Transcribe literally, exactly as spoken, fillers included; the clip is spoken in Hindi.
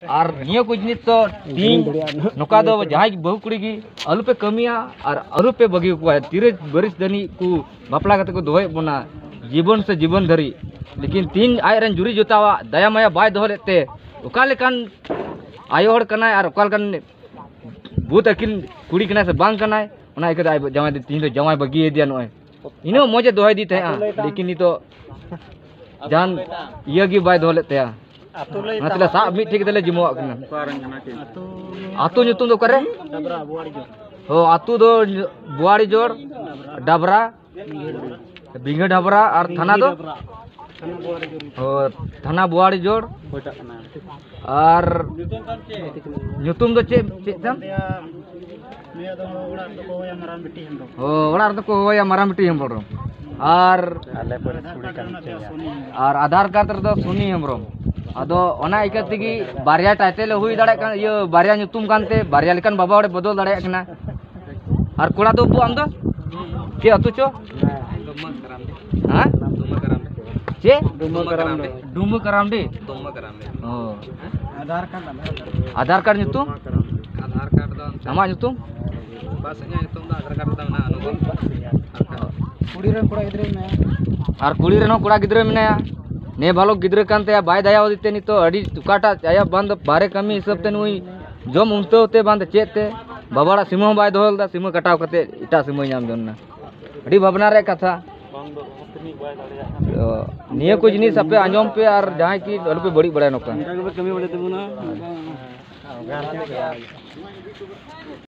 और निया को जिनिस तो तीन नोका दो जहां बहु कुड़ी की आलू पे कमिया और आलू पे बगी को तीरे बरिस दनी को बापला कते को दोहे बना जीवन से जीवन धरी लेकिन तीन आय रन जुरी जोतावा दया माया बाय दोह लेते ओका लेकान आयो हड़ कनाय और ओका लेकान भूत अकिल कुड़ी कनाय से बांग कनाय ओना इकदा जमाय तीन तो जमाय बगी दिया नोय इनो मजे दोहे दी थे लेकिन नी तो जान इया गी बाय दोह लेते मतलब साब मिट ठीक दले जिमो कना आतु nyutum दो करे हो आतु दो बुआड़ी जोड़ डबरा बिंगे डबरा और थाना दो हो थाना बुआड़ी जोड़ और nyutum दो चे चे तम हो ओड़ा तो को होया मारा मिट्टी हम बोल और और आधार कार्ड रे दो सुनी हमरो अदो ओना इकते की बारिया टाइटल हुई दाड़े कान ये बारिया nyutum कानते बारिया लेकान बाबा ओडे बदल दाड़े कना और कोड़ा दो बु आम दो के अतु चो हां दुमा कराम चे दुमा कराम दुमा कराम दे दुमा कराम ओ Aadhaar card Aadhaar card nyutum Aadhaar card दो आमा nyutum बस nya nyutum दो आधार कार्ड दो ना अनुभव कुड़ी रे कोड़ा गिद्रे में और कुड़ी रे नो कोड़ा गिद्रे में ना ने बालोक गिद्रे कानते बाय दया दिते नि तो अडी तुकाटा आया बंद बारे कमी हिसाब ते नुई जम उनते बंद चेते बाबाड़ा सीमा बाय दोहलदा सीमा कटाव कते इटा सीमा नाम जन्ना अडी भावना रे कथा निया को जिनिस आपे आंजम पे और जहां की अल पे बड़ी बड़ा नोका कमी बड़े तमुना